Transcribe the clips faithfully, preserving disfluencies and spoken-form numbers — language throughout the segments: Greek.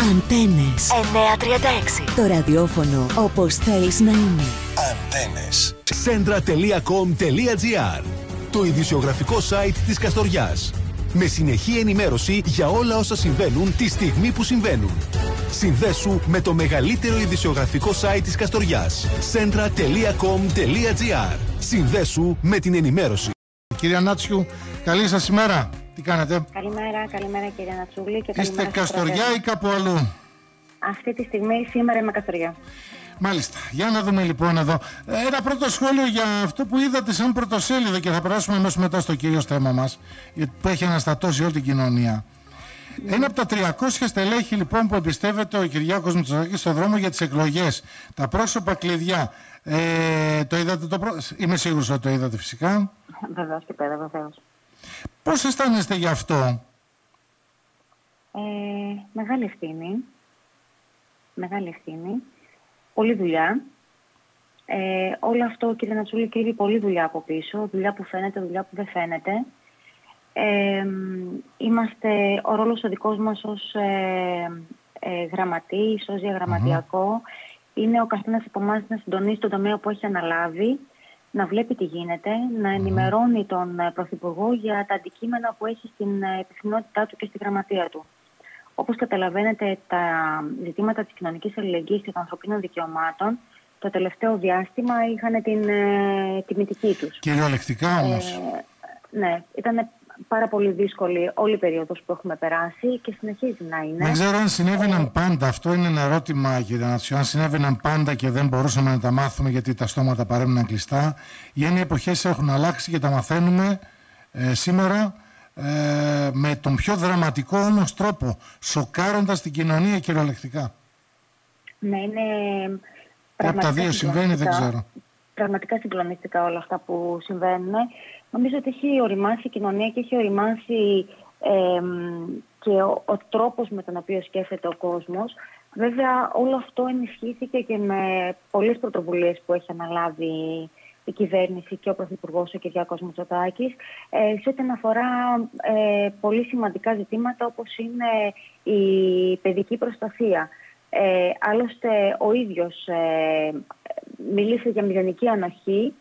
Αντένες εννιακόσια τριάντα έξι. Το ραδιόφωνο όπως θέλεις να είναι. Αντένες. Σέντρα τελεία κομ τελεία τζι άρ. Το ειδησιογραφικό site της Καστοριάς. Με συνεχή ενημέρωση για όλα όσα συμβαίνουν τη στιγμή που συμβαίνουν. Συνδέσου με το μεγαλύτερο ειδησιογραφικό site της Καστοριάς. σέντρα τελεία κομ τελεία τζι άρ. Συνδέσου με την ενημέρωση. Κυρία Νάτσιου, καλή σας ημέρα. Τι κάνετε? Καλημέρα, καλημέρα κυρία Νατσούλη και καλημέρα. Είστε Καστοριά ή κάπου αλλού? Αυτή τη στιγμή σήμερα είμαι Καστοριά. Μάλιστα. Για να δούμε λοιπόν εδώ. Ένα πρώτο σχόλιο για αυτό που είδατε σαν πρωτοσέλιδο και θα περάσουμε αμέσως μετά στο κύριο θέμα μας, που έχει αναστατώσει όλη την κοινωνία. Mm. Ένα από τα τριακόσια στελέχη λοιπόν που εμπιστεύεται ο Κυριάκος Μητσοτάκης στο δρόμο για τις εκλογές, τα πρόσωπα κλειδιά, ε, το είδατε το προ... Είμαι σίγουρος ότι το είδατε φυσικά. Βεβαίως και πέρα, βεβαίως. Πώς αισθάνεστε γι' αυτό? Ε, μεγάλη ευθύνη. Μεγάλη ευθύνη. Πολλή δουλειά. Ε, όλο αυτό, κύριε Νατσούλη, κρύβει πολλή δουλειά από πίσω. Δουλειά που φαίνεται, δουλειά που δεν φαίνεται. Ε, είμαστε, ο ρόλος ο δικός μας ως ε, ε, γραμματής, ως διαγραμματιακό, mm-hmm. είναι ο καθένας από εμάς να συντονίσει τον τομέα που έχει αναλάβει, να βλέπει τι γίνεται, να ενημερώνει τον Πρωθυπουργό για τα αντικείμενα που έχει στην υπευθυνότητά του και στη γραμματεία του. Όπως καταλαβαίνετε, τα ζητήματα της κοινωνικής αλληλεγγύης και των ανθρωπίνων δικαιωμάτων το τελευταίο διάστημα είχαν την ε, τιμητική τους. Κυριολεκτικά όμως. Ε, ναι, ήταν πάρα πολύ δύσκολη όλη η περίοδος που έχουμε περάσει και συνεχίζει να είναι. Δεν ξέρω αν συνέβαιναν ε... πάντα. Αυτό είναι ένα ερώτημα, κύριε Νατσιού. Αν συνέβαιναν πάντα και δεν μπορούσαμε να τα μάθουμε γιατί τα στόματα παρέμειναν κλειστά, ή αν οι εποχές έχουν αλλάξει και τα μαθαίνουμε ε, σήμερα ε, με τον πιο δραματικό όμως τρόπο, σοκάροντας την κοινωνία κυριολεκτικά. Ναι, είναι από τα δύο συμβαίνει, δεν ξέρω. Πραγματικά συγκλονιστικά όλα αυτά που συμβαίνουν. Νομίζω ότι έχει οριμάσει η κοινωνία και έχει οριμάσει ε, και ο, ο τρόπος με τον οποίο σκέφτεται ο κόσμος. Βέβαια, όλο αυτό ενισχύθηκε και με πολλές πρωτοβουλίες που έχει αναλάβει η κυβέρνηση και ο Πρωθυπουργός, ο Κυριάκος Μητσοτάκης, ε, σε ό,τι αφορά ε, πολύ σημαντικά ζητήματα όπως είναι η παιδική προστασία. Ε, άλλωστε, ο ίδιος ε, μίλησε για μηδενική ανοχή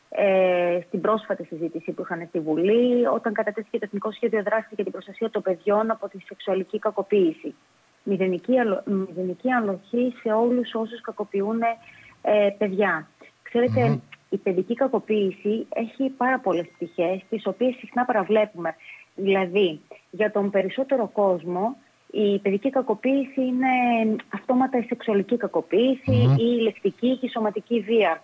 ε, στην πρόσφατη συζήτηση που είχαν στη Βουλή, όταν κατατέθηκε το Εθνικό Σχέδιο Δράσης για την Προστασία των Παιδιών από τη σεξουαλική κακοποίηση. Μηδενική, μηδενική ανοχή σε όλους όσους κακοποιούν ε, παιδιά. Ξέρετε, mm-hmm. η παιδική κακοποίηση έχει πάρα πολλές πτυχές, τις οποίες συχνά παραβλέπουμε. Δηλαδή, για τον περισσότερο κόσμο, η παιδική κακοποίηση είναι αυτόματα η σεξουαλική κακοποίηση, mm-hmm. η λεκτική και η σωματική βία.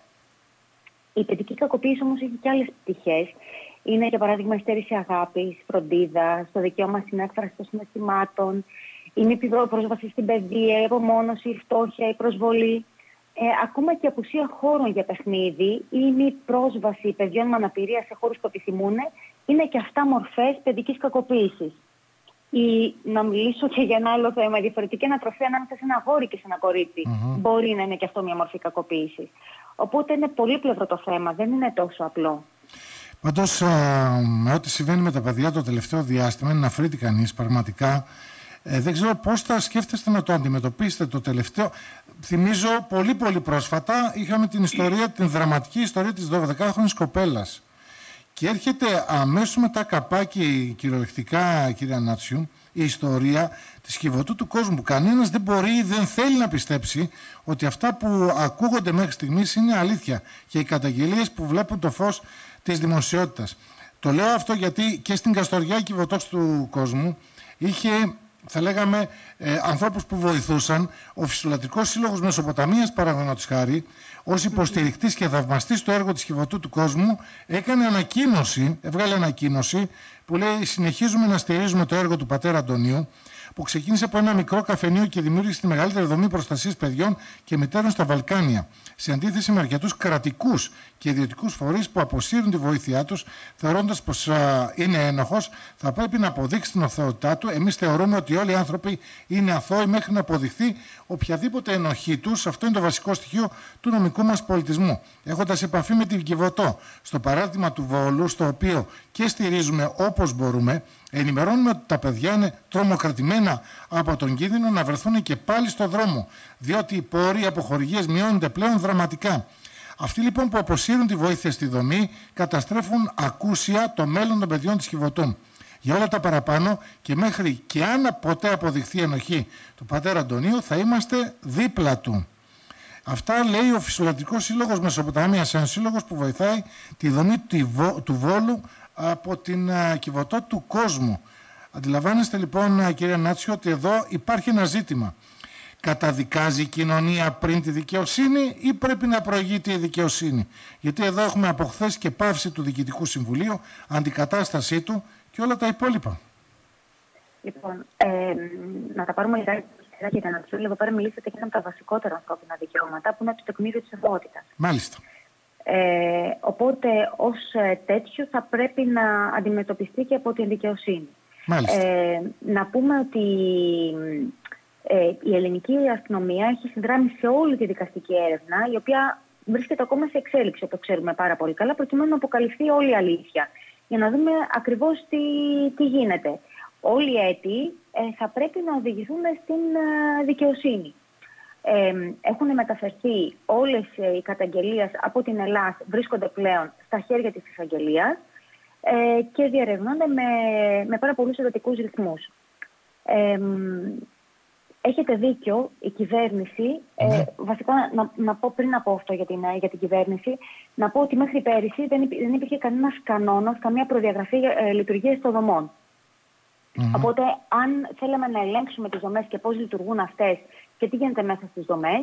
Η παιδική κακοποίηση όμως έχει και άλλες πτυχές. Είναι, για παράδειγμα, η στέρηση αγάπης, φροντίδα, το δικαίωμα στην έκφραση των συναισθημάτων, η μη πρόσβαση στην παιδεία, η απομόνωση, η φτώχεια, η προσβολή. Ε, ακόμα και η απουσία χώρων για παιχνίδι ή η μη πρόσβαση παιδιών με αναπηρία σε χώρους που επιθυμούν, είναι και αυτά μορφές παιδικής κακοποίησης. Ή να μιλήσω και για ένα άλλο θέμα, η διαφορετική ανατροφή ανάμεσα σε ένα αγόρι και σε ένα κορίτσι. Mm-hmm. Μπορεί να είναι και αυτό μια μορφή κακοποίησης. Οπότε είναι πολύπλευρο το θέμα, δεν είναι τόσο απλό. Πάντως, με ό,τι συμβαίνει με τα παιδιά το τελευταίο διάστημα, είναι να φρύτει κανείς πραγματικά. Ε, δεν ξέρω πώς θα σκέφτεστε να το αντιμετωπίσετε το τελευταίο. Θυμίζω πολύ πολύ πρόσφατα είχαμε την ιστορία, την δραματική ιστορία της δωδεκάχρονης κοπέλας. Και έρχεται αμέσως μετά καπάκι κυριολεκτικά, κύριε Νάτσιου, η ιστορία της Κιβωτού του κόσμου. Κανένας δεν μπορεί ή δεν θέλει να πιστέψει ότι αυτά που ακούγονται μέχρι στιγμής είναι αλήθεια και οι καταγγελίες που βλέπουν το φως της δημοσιότητας. Το λέω αυτό γιατί και στην Καστοριά η Κιβωτός του κόσμου είχε, θα λέγαμε, ε, ανθρώπους που βοηθούσαν. Ο Φυσιολατρικός Σύλλογος Μεσοποταμίας, παραδείγματος χάρη, ως υποστηρικτής και θαυμαστής στο έργο της Κιβωτού του κόσμου, έκανε ανακοίνωση, έβγαλε ανακοίνωση που λέει: συνεχίζουμε να στηρίζουμε το έργο του πατέρα Αντωνίου, που ξεκίνησε από ένα μικρό καφενείο και δημιούργησε τη μεγαλύτερη δομή προστασίας παιδιών και μητέρων στα Βαλκάνια. Σε αντίθεση με αρκετούς κρατικούς και ιδιωτικούς φορείς που αποσύρουν τη βοήθειά τους, θεωρώντας πως α, είναι ένοχος, θα πρέπει να αποδείξει την αθωότητά του. Εμείς θεωρούμε ότι όλοι οι άνθρωποι είναι αθώοι μέχρι να αποδειχθεί οποιαδήποτε ενοχή τους. Αυτό είναι το βασικό στοιχείο του νομικού μας πολιτισμού. Έχοντας επαφή με την Κιβωτό, στο παράδειγμα του Βόλου, στο οποίο και στηρίζουμε όπως όπως μπορούμε, ενημερώνουμε ότι τα παιδιά είναι τρομοκρατημένα από τον κίνδυνο να βρεθούν και πάλι στο δρόμο, διότι οι πόροι από χορηγίες μειώνονται πλέον δραματικά. Αυτοί λοιπόν που αποσύρουν τη βοήθεια στη δομή καταστρέφουν ακούσια το μέλλον των παιδιών της Κιβωτού. Για όλα τα παραπάνω και μέχρι και αν ποτέ αποδειχθεί ενοχή του πατέρα Αντωνίου, θα είμαστε δίπλα του. Αυτά λέει ο Φυσιολογικός Σύλλογος Μεσοποταμίας, ένας σύλλογος που βοηθάει τη δομή του Βόλου από την Κιβωτό του κόσμου. Αντιλαμβάνεστε λοιπόν, κυρία Νάτσιο, ότι εδώ υπάρχει ένα ζήτημα. Καταδικάζει η κοινωνία πριν τη δικαιοσύνη ή πρέπει να προηγείται η δικαιοσύνη? Γιατί εδώ έχουμε από χθες και πάυση του Διοικητικού Συμβουλίου, αντικατάστασή του και όλα τα υπόλοιπα. Λοιπόν, ε, να τα πάρουμε λιγάκι για να του. Εδώ πέρα μιλήσατε για ένα από τα βασικότερα ανθρώπινα δικαιώματα, που είναι το τεκμήριο της αθωότητας. Μάλιστα. Ε, οπότε, ως τέτοιο, θα πρέπει να αντιμετωπιστεί και από την δικαιοσύνη. Μάλιστα. Ε, να πούμε ότι ε, η ελληνική αστυνομία έχει συνδράμει σε όλη τη δικαστική έρευνα, η οποία βρίσκεται ακόμα σε εξέλιξη, το ξέρουμε πάρα πολύ καλά, προκειμένου να αποκαλυφθεί όλη η αλήθεια, για να δούμε ακριβώς τι, τι γίνεται. Όλοι οι αίτοι ε, θα πρέπει να οδηγηθούν στην ε, δικαιοσύνη. Ε, έχουν μεταφερθεί όλες ε, οι καταγγελίες από την Ελλάδα, βρίσκονται πλέον στα χέρια της εισαγγελίας ε, και διερευνώνται με, με πάρα πολλούς εντατικούς ρυθμούς. Ε, έχετε δίκιο, η κυβέρνηση, ναι. ε, βασικά να, να πω πριν από αυτό για την, για την κυβέρνηση, να πω ότι μέχρι πέρυσι δεν, υπή, δεν υπήρχε κανένας κανόνας, καμία προδιαγραφή ε, λειτουργίας των δομών. Mm-hmm. Οπότε, αν θέλαμε να ελέγξουμε τις δομές και πώς λειτουργούν αυτές και τι γίνεται μέσα στις δομές,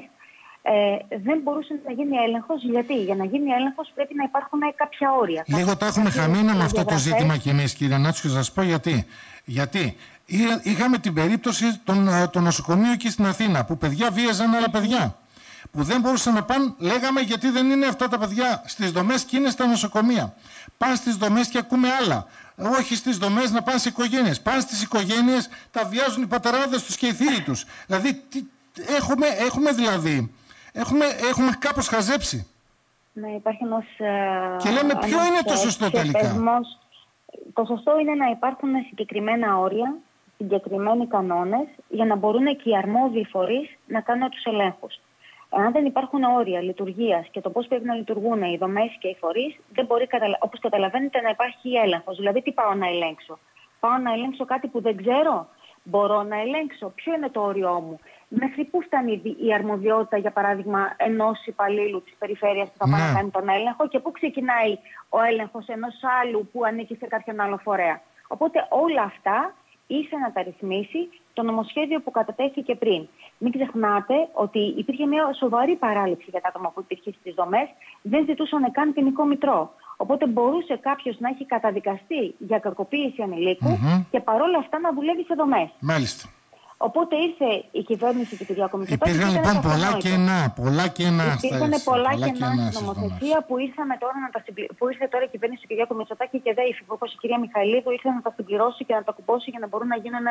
ε, δεν μπορούσε να γίνει έλεγχος. Γιατί? Για να γίνει έλεγχος πρέπει να υπάρχουν κάποια όρια. Λίγο τα έχουμε χαμένα με αυτό το ζήτημα και εμείς, κύριε Νάτσιο, και σας πω γιατί. Γιατί είχαμε την περίπτωση των, των νοσοκομείων εκεί στην Αθήνα, που παιδιά βίαζαν άλλα παιδιά. Που δεν μπορούσαν να πάνε, λέγαμε, γιατί δεν είναι αυτά τα παιδιά στις δομές και είναι στα νοσοκομεία. Πάνε στις δομές και ακούμε άλλα. Όχι στις δομές, να πάνε σε οικογένειες. Πάνε στις οικογένειες, τα βιάζουν οι πατεράδες τους και οι θείοι τους. Δηλαδή, τι, έχουμε, έχουμε δηλαδή, έχουμε, έχουμε κάπως χαζέψει. Ναι, υπάρχει ένας... Και λέμε, ποιο ένας, είναι το σωστό τελικά? Θεσμός. Το σωστό είναι να υπάρχουν συγκεκριμένα όρια, συγκεκριμένοι κανόνες, για να μπορούν και οι αρμόδιοι φορείς να κάνουν τους ελέγχους. Αν δεν υπάρχουν όρια λειτουργίας και το πώς πρέπει να λειτουργούν οι δομές και οι φορείς, δεν μπορεί, όπως καταλαβαίνετε, να υπάρχει έλεγχος. Δηλαδή, τι πάω να ελέγξω? Πάω να ελέγξω κάτι που δεν ξέρω? Μπορώ να ελέγξω? Ποιο είναι το όριό μου? Μέχρι πού φτάνει η αρμοδιότητα, για παράδειγμα, ενός υπαλλήλου της περιφέρειας που θα πάει να κάνει τον έλεγχο και πού ξεκινάει ο έλεγχος ενός άλλου που ανήκει σε κάποιον άλλο φορέα? Οπότε όλα αυτά ήρθε να τα ρυθμίσει το νομοσχέδιο που κατατέθηκε πριν. Μην ξεχνάτε ότι υπήρχε μια σοβαρή παράληψη για τα άτομα που υπήρχε στις δομές, δεν ζητούσαν καν ποινικό μητρό. Οπότε μπορούσε κάποιος να έχει καταδικαστεί για κακοποίηση ανηλίκου mm-hmm. και παρόλα αυτά να δουλεύει σε δομές. Μάλιστα. Οπότε ήρθε η κυβέρνηση του Κυριάκου Μητσοτάκη. Υπήρχαν λοιπόν πολλά κενά, πολλά κενά. Υπήρχαν πολλά κενά στην νομοθεσία που, τώρα να τα συμπλη... που ήρθε τώρα η κυβέρνηση του Κυριάκου Μητσοτάκη και δεν η υφυπουργός η κυρία Μιχαηλίδου ήρθε να τα συμπληρώσει και να τα κουμπώσει για να μπορούν να γίνουν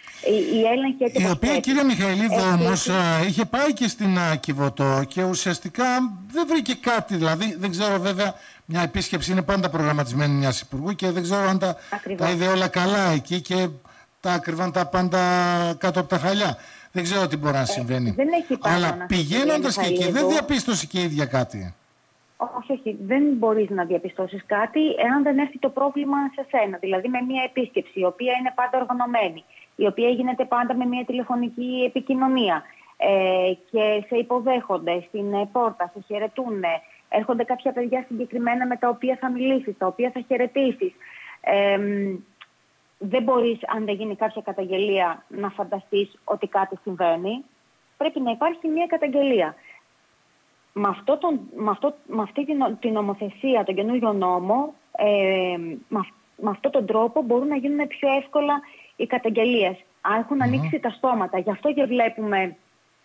οι έλεγχοι έτσι. Η οποία η κυρία Μιχαηλίδου όμως είχε πάει και στην Κιβωτό και ουσιαστικά δεν βρήκε κάτι. Δηλαδή δεν ξέρω, βέβαια, μια επίσκεψη είναι πάντα προγραμματισμένη μιας υπουργού και δεν ξέρω αν τα, τα είδε όλα καλά εκεί και τα κρυβάν τα πάντα κάτω από τα χαλιά. Δεν ξέρω τι μπορεί να συμβαίνει. Ε, δεν έχει Αλλά πηγαίνοντας και εκεί δεν διαπίστωσε και η ίδια κάτι. Όχι, όχι. Δεν μπορείς να διαπιστώσεις κάτι εάν δεν έρθει το πρόβλημα σε σένα. Δηλαδή με μια επίσκεψη η οποία είναι πάντα οργανωμένη, η οποία γίνεται πάντα με μια τηλεφωνική επικοινωνία ε, και σε υποδέχονται στην πόρτα, σε χαιρετούν. Έρχονται κάποια παιδιά συγκεκριμένα με τα οποία θα μιλήσεις, τα οποία θα χαιρετήσεις. Ε, Δεν μπορείς, αν δεν γίνει κάποια καταγγελία, να φανταστείς ότι κάτι συμβαίνει. Πρέπει να υπάρχει μια καταγγελία. Με, αυτό τον, με, αυτό, με αυτή την, την νομοθεσία, τον καινούριο νόμο, ε, με, με αυτόν τον τρόπο μπορούν να γίνουν πιο εύκολα οι καταγγελίες. Αν έχουν mm-hmm. ανοίξει τα στόματα. Γι' αυτό και βλέπουμε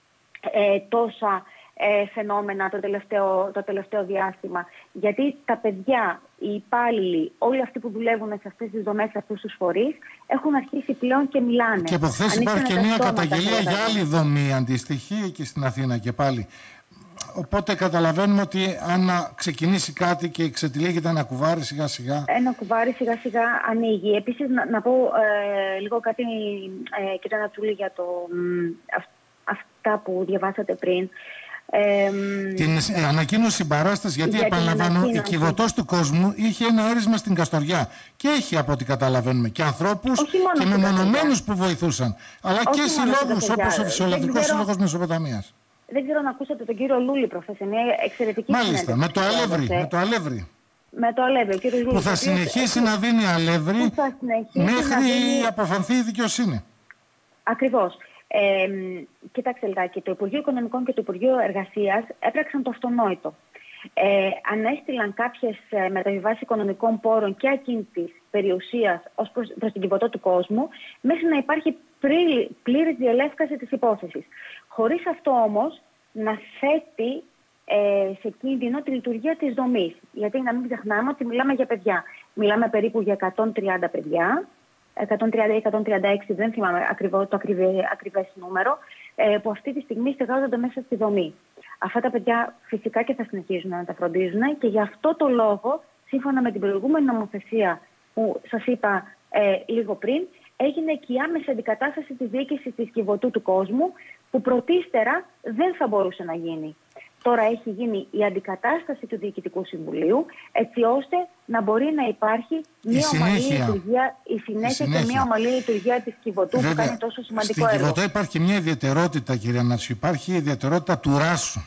ε, τόσα ε, φαινόμενα το τελευταίο, το τελευταίο διάστημα. Γιατί τα παιδιά, οι υπάλληλοι, όλοι αυτοί που δουλεύουν σε αυτές τις δομές, σε αυτούς τους φορείς, έχουν αρχίσει πλέον και μιλάνε. Και από χθες υπάρχει και μια καταγγελία για άλλη δομή αντίστοιχη και στην Αθήνα και πάλι. οπότε καταλαβαίνουμε ότι αν ξεκινήσει κάτι και ξετυλίγεται ένα κουβάρι σιγά σιγά. Ένα κουβάρι σιγά σιγά ανοίγει. Επίσης να, να πω ε, λίγο κάτι, ε, κύριε Νατσούλη, για το, α, αυτά που διαβάσατε πριν. Ε, την ε, ανακοίνωση συμπαράσταση, γιατί για επαναλαμβάνω, η Κιβωτός του κόσμου είχε ένα έρισμα στην Καστοριά και έχει, από ό,τι καταλαβαίνουμε, και ανθρώπους και μεμονωμένους που βοηθούσαν, αλλά όχι και συλλόγους όπως ο Φυσιολογικός Σύλλογος Μεσοποταμίας. Δεν ξέρω αν ακούσατε τον κύριο Λούλη προχθές, μια εξαιρετική Μάλιστα, με το αλεύρι. Με το αλεύρι. Με το αλεύρι, ο κύριος Λούλη. Που θα συνεχίσει να δίνει αλεύρι μέχρι δίνει... αποφανθεί η δικαιοσύνη. Ακριβώς. Ε, κοιτάξτε λιγάκι, το Υπουργείο Οικονομικών και το Υπουργείο Εργασίας έπραξαν το αυτονόητο. Ε, ανέστηλαν κάποιες μεταβιβάσεις οικονομικών πόρων και ακίνητης περιουσίας ως προς, προς την Κιβωτό του κόσμου, μέχρι να υπάρχει πλήρης διελεύκαση της υπόθεσης. Χωρίς αυτό όμως να θέτει ε, σε κίνδυνο τη λειτουργία της δομής. Γιατί να μην ξεχνάμε ότι μιλάμε για παιδιά. Μιλάμε περίπου για εκατόν τριάντα παιδιά, εκατόν τριάντα ή εκατόν τριάντα έξι, δεν θυμάμαι ακριβώς το ακριβές, ακριβές νούμερο, ε, που αυτή τη στιγμή στεγάζονται μέσα στη δομή. Αυτά τα παιδιά φυσικά και θα συνεχίζουν να τα φροντίζουν και γι' αυτό το λόγο, σύμφωνα με την προηγούμενη νομοθεσία που σας είπα ε, λίγο πριν, έγινε και η άμεση αντικατάσταση της διοίκησης της Κιβωτού του κόσμου, που πρωτίστερα δεν θα μπορούσε να γίνει. Τώρα έχει γίνει η αντικατάσταση του Διοικητικού Συμβουλίου, έτσι ώστε να μπορεί να υπάρχει μια ομαλή λειτουργία, η συνέχεια, η συνέχεια και μια ομαλή λειτουργία της Κιβωτού, που κάνει τόσο σημαντικό στην έργο. Στην Κιβωτό υπάρχει μια ιδιαιτερότητα, κυρία Νάτσου, υπάρχει η ιδιαιτερότητα του Ράσου.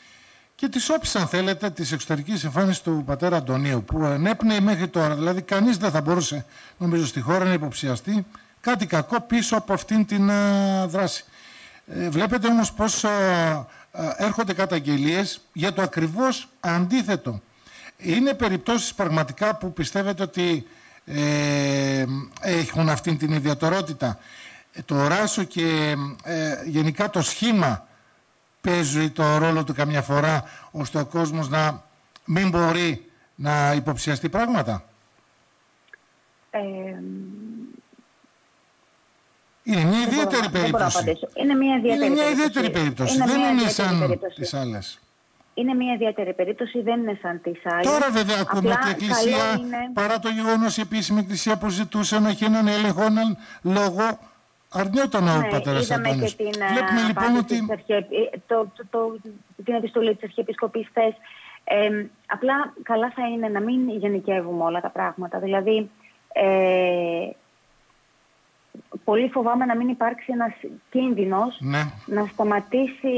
Και τη όψη, αν θέλετε, τη εξωτερική εμφάνιση του πατέρα Αντωνίου, που ενέπνεε μέχρι τώρα. Δηλαδή, κανείς δεν θα μπορούσε, νομίζω, στη χώρα να υποψιαστεί κάτι κακό πίσω από αυτήν την α, δράση. Ε, βλέπετε όμως πώς α, α, έρχονται καταγγελίες για το ακριβώς αντίθετο. Είναι περιπτώσεις πραγματικά που πιστεύετε ότι ε, έχουν αυτήν την ιδιαιτερότητα. Το Ράσο και ε, γενικά το σχήμα παίζει το ρόλο του καμιά φορά, ώστε ο κόσμος να μην μπορεί να υποψιαστεί πράγματα. Ε, είναι μια ιδιαίτερη περίπτωση. Είναι μια ιδιαίτερη, είναι μια ιδιαίτερη περίπτωση. Είναι δεν μια είναι ιδιαίτερη σαν περίπτωση. τις άλλες. Είναι μια ιδιαίτερη περίπτωση, δεν είναι σαν τις άλλες. Τώρα βέβαια ακούμε ότι η Εκκλησία, είναι... παρά το γεγονός η επίσημη Εκκλησία που ζητούσε να έχει έναν έλεγχο, έναν λόγο, αρνιόταν ναι, ο πατέρας Αντώνης. Βλέπουμε λοιπόν ότι... Αρχιεπ... Το, το, το, την επιστολή της Αρχιεπισκοπής χθες. Ε, απλά καλά θα είναι να μην γενικεύουμε όλα τα πράγματα. Δηλαδή, ε, πολύ φοβάμαι να μην υπάρξει ένας κίνδυνος ναι. να σταματήσει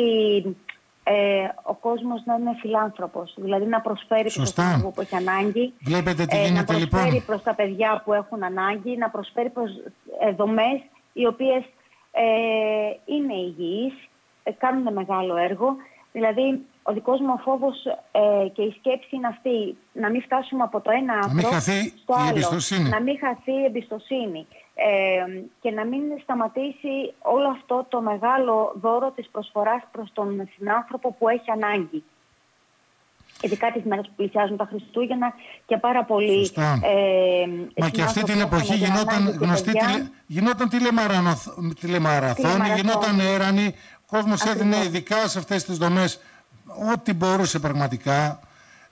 ε, ο κόσμος να είναι φιλάνθρωπος. Δηλαδή να προσφέρει προς τον άνθρωπο που έχει ανάγκη. Βλέπετε τι ε, γίνεται, να προσφέρει λοιπόν. προς τα παιδιά που έχουν ανάγκη, να προσφέρει προς ε, δομές οι οποίες ε, είναι υγιείς, ε, κάνουν μεγάλο έργο. Δηλαδή, ο δικός μου φόβος ε, και η σκέψη είναι αυτή, να μην φτάσουμε από το ένα άκρο στο άλλο, να μην χαθεί η εμπιστοσύνη ε, και να μην σταματήσει όλο αυτό το μεγάλο δώρο της προσφοράς προς τον συνάνθρωπο που έχει ανάγκη. Ειδικά τις μέρες που πλησιάζουν τα Χριστούγεννα και πάρα πολύ... Ε, Μα και αυτή την εποχή γινόταν, γνωστή, τηλε, γινόταν τηλεμαραθώνη, γινόταν έρανη, ο κόσμος έδινε ειδικά σε αυτές τις δομές ό,τι μπορούσε πραγματικά.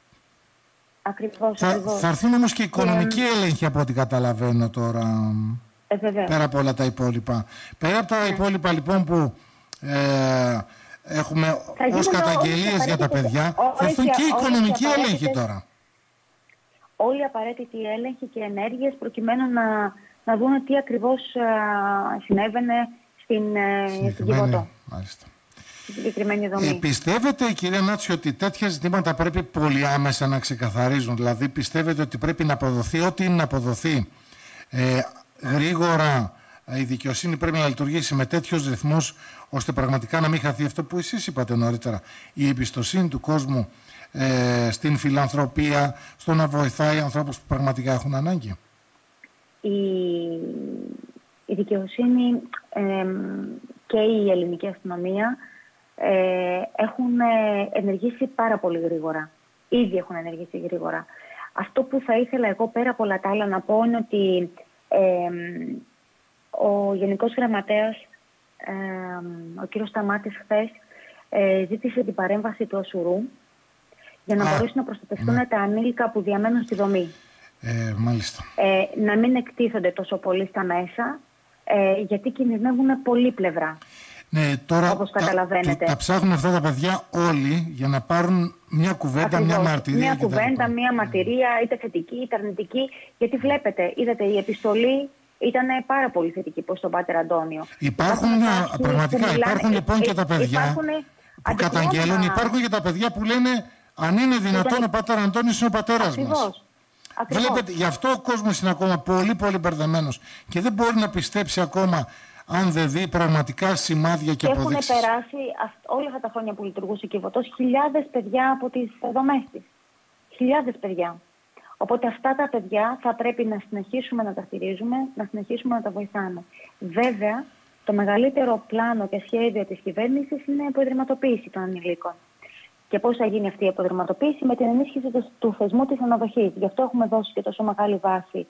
Ακριβώς, θα, ακριβώς. θα έρθουν όμως και οικονομικοί ε, έλεγχοι από ό,τι καταλαβαίνω τώρα. Ε, πέρα από όλα τα υπόλοιπα. Πέρα από τα ε. υπόλοιπα λοιπόν που ε, έχουμε ως καταγγελίες για τα παιδιά, θα έρθουν και οι οικονομικοί έλεγχοι τώρα. Όλοι οι απαραίτητοι έλεγχοι και ενέργειες προκειμένου να, να δουν τι ακριβώς α, συνέβαινε στην, στην Κιβωτό. Μάλιστα. Ε, πιστεύετε, κυρία Νάτσου, ότι τέτοια ζητήματα πρέπει πολύ άμεσα να ξεκαθαρίζουν? Δηλαδή, πιστεύετε ότι πρέπει να αποδοθεί ό,τι είναι να αποδοθεί ε, γρήγορα? Η δικαιοσύνη πρέπει να λειτουργήσει με τέτοιους ρυθμούς, ώστε πραγματικά να μην χαθεί αυτό που εσείς είπατε νωρίτερα, η εμπιστοσύνη του κόσμου ε, στην φιλανθρωπία, στο να βοηθάει ανθρώπους που πραγματικά έχουν ανάγκη. Η, η δικαιοσύνη ε, και η ελληνική αστυνομία Ε, έχουν ενεργήσει πάρα πολύ γρήγορα. Ήδη έχουν ενεργήσει γρήγορα. Αυτό που θα ήθελα εγώ πέρα από όλα τα άλλα να πω είναι ότι ε, ο Γενικός Γραμματέας, ε, ο κύριος Σταμάτης, χθες ε, ζήτησε την παρέμβαση του Ασουρού για να Α, μπορέσουν να προστατευτούν ναι. τα ανήλικα που διαμένουν στη δομή. Ε, μάλιστα. Ε, να μην εκτίθονται τόσο πολύ στα μέσα, ε, γιατί κινδυνεύουν πολλή πλευρά. Ναι, τώρα όπως καταλαβαίνετε. Τα, τα ψάχνουν αυτά τα παιδιά όλοι για να πάρουν μια κουβέντα, Ακριβώς. μια μαρτυρία. Μια κουβέντα, μια μαρτυρία, είτε θετική είτε αρνητική. Γιατί βλέπετε, είδατε, η επιστολή ήταν πάρα πολύ θετική προς τον Πάτερ Αντώνιο. Υπάρχουν, υπάρχουν πραγματικά, μιλάνε, υπάρχουν λοιπόν και τα παιδιά υπάρχουν, που καταγγέλουν, υπάρχουν και τα παιδιά που λένε αν είναι δυνατόν ήταν... ο Πάτερ Αντώνιος είναι ο πατέρας Ακριβώς. μας. Ακριβώς. Βλέπετε, γι' αυτό ο κόσμος είναι ακόμα πολύ πολύ μπερδεμένος και δεν μπορεί να πιστέψει ακόμα αν δεν δει πραγματικά σημάδια και, και αποδείξεις. Έχουν περάσει όλα αυτά τα χρόνια που λειτουργούσε η Κιβωτός χιλιάδες παιδιά από τις δομές της. Χιλιάδες παιδιά. Οπότε αυτά τα παιδιά θα πρέπει να συνεχίσουμε να τα στηρίζουμε, να συνεχίσουμε να τα βοηθάμε. Βέβαια, το μεγαλύτερο πλάνο και σχέδιο της κυβέρνησης είναι η αποϊδρυματοποίηση των ανηλίκων. Και πώς θα γίνει αυτή η αποϊδρυματοποίηση? Με την ενίσχυση του, του θεσμού της αναδοχής. Γι' αυτό έχουμε δώσει και τόσο μεγάλη βάση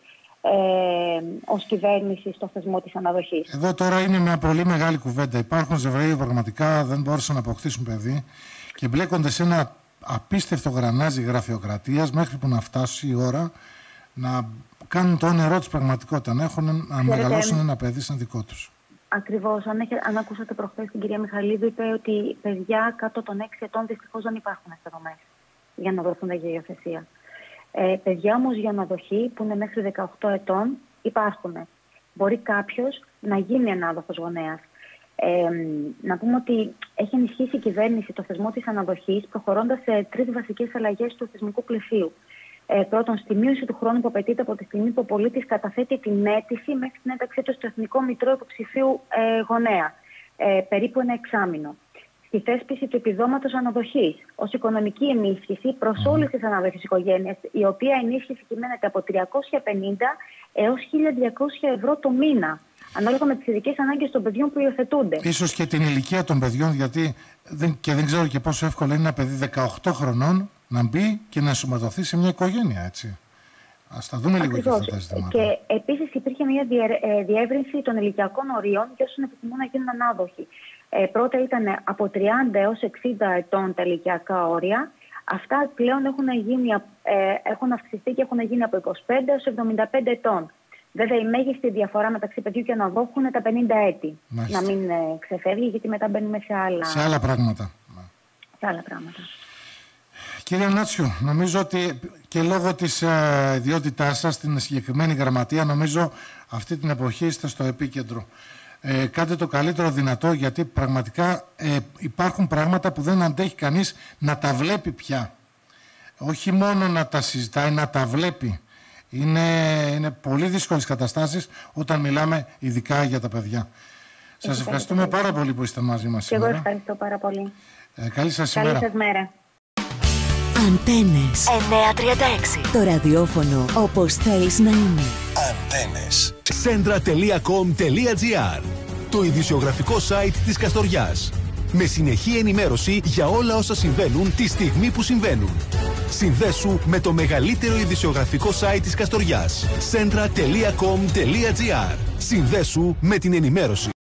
Ε, ως κυβέρνηση στο θεσμό της αναδοχής. Εδώ τώρα είναι μια πολύ μεγάλη κουβέντα. Υπάρχουν ζευγάρια που πραγματικά δεν μπόρεσαν να αποκτήσουν παιδί και μπλέκονται σε ένα απίστευτο γρανάζι γραφειοκρατίας μέχρι που να φτάσει η ώρα να κάνουν το όνειρό τους πραγματικότητα, να έχουν να Ξέρετε, μεγαλώσουν ένα παιδί σαν δικό τους. Ακριβώς. Αν, έχει, αν ακούσατε προχθές την κυρία Μιχαλίδου, είπε ότι παιδιά κάτω των έξι ετών δυστυχώς δεν υπάρχουν σε δομές για να δοθούν για υιοθεσία. Ε, παιδιά όμως για αναδοχή που είναι μέχρι δεκαοκτώ ετών υπάρχουν. Μπορεί κάποιος να γίνει ανάδοχος γονέας. Ε, να πούμε ότι έχει ενισχύσει η κυβέρνηση το θεσμό της αναδοχής προχωρώντας σε τρεις βασικές αλλαγές του θεσμικού πλαισίου. Ε, πρώτον, στη μείωση του χρόνου που απαιτείται από τη στιγμή που ο πολίτης καταθέτει την αίτηση μέχρι την ένταξή του στο Εθνικό Μητρό Υποψηφίου ε, Γονέα. Ε, περίπου ένα εξάμηνο. Στη θέσπιση του επιδόματος αναδοχής ως οικονομική ενίσχυση προς mm. όλες τις αναδοχές οικογένειες, η οποία ενίσχυση κυμαίνεται από τριακόσια πενήντα έως χίλια διακόσια ευρώ το μήνα, ανάλογα με τις ειδικές ανάγκες των παιδιών που υιοθετούνται. Ίσως και την ηλικία των παιδιών, γιατί δεν, και δεν ξέρω και πόσο εύκολο είναι ένα παιδί δεκαοκτώ χρονών να μπει και να ενσωματωθεί σε μια οικογένεια, έτσι. Ας τα δούμε λίγο και αυτά τα ζητήματα. Και επίσης υπήρχε μια διεύρυνση των ηλικιακών ορίων για όσους επιθυμούν να γίνουν ανάδοχοι. Ε, πρώτα ήταν από τριάντα έως εξήντα ετών τα ηλικιακά όρια. Αυτά πλέον έχουν, γίνει, ε, έχουν αυξηθεί και έχουν γίνει από είκοσι πέντε έως εβδομήντα πέντε ετών. Βέβαια, η μέγιστη διαφορά μεταξύ παιδιού και αναδόχου είναι τα πενήντα έτη. Μάλιστα. Να μην ε, ξεφεύγει, γιατί μετά μπαίνουμε σε άλλα, σε άλλα πράγματα. Σε άλλα πράγματα. Κύριε Νάτσιου, νομίζω ότι και λόγω της ε, ιδιότητάς σας στην συγκεκριμένη γραμματεία, νομίζω αυτή την εποχή είστε στο επίκεντρο. Ε, κάντε το καλύτερο δυνατό, γιατί πραγματικά ε, υπάρχουν πράγματα που δεν αντέχει κανείς να τα βλέπει πια. Όχι μόνο να τα συζητάει, να τα βλέπει. Είναι, είναι πολύ δύσκολες καταστάσεις όταν μιλάμε ειδικά για τα παιδιά. Σας ευχαριστούμε πάρα πολύ που είστε μαζί μας σήμερα. Και εγώ ευχαριστώ πάρα πολύ. Ε, καλή σας ημέρα. Καλή σας μέρα. Αντένες εννιακόσια τριάντα έξι. Το ραδιόφωνο όπως θέλεις να είναι. Αντένες. Σέντρα τελεία κομ τελεία τζι άρ. Το ειδησιογραφικό site της Καστοριάς. Με συνεχή ενημέρωση για όλα όσα συμβαίνουν τη στιγμή που συμβαίνουν. Συνδέσου με το μεγαλύτερο ειδησιογραφικό site της Καστοριάς. σέντρα τελεία κομ τελεία τζι άρ. Συνδέσου με την ενημέρωση.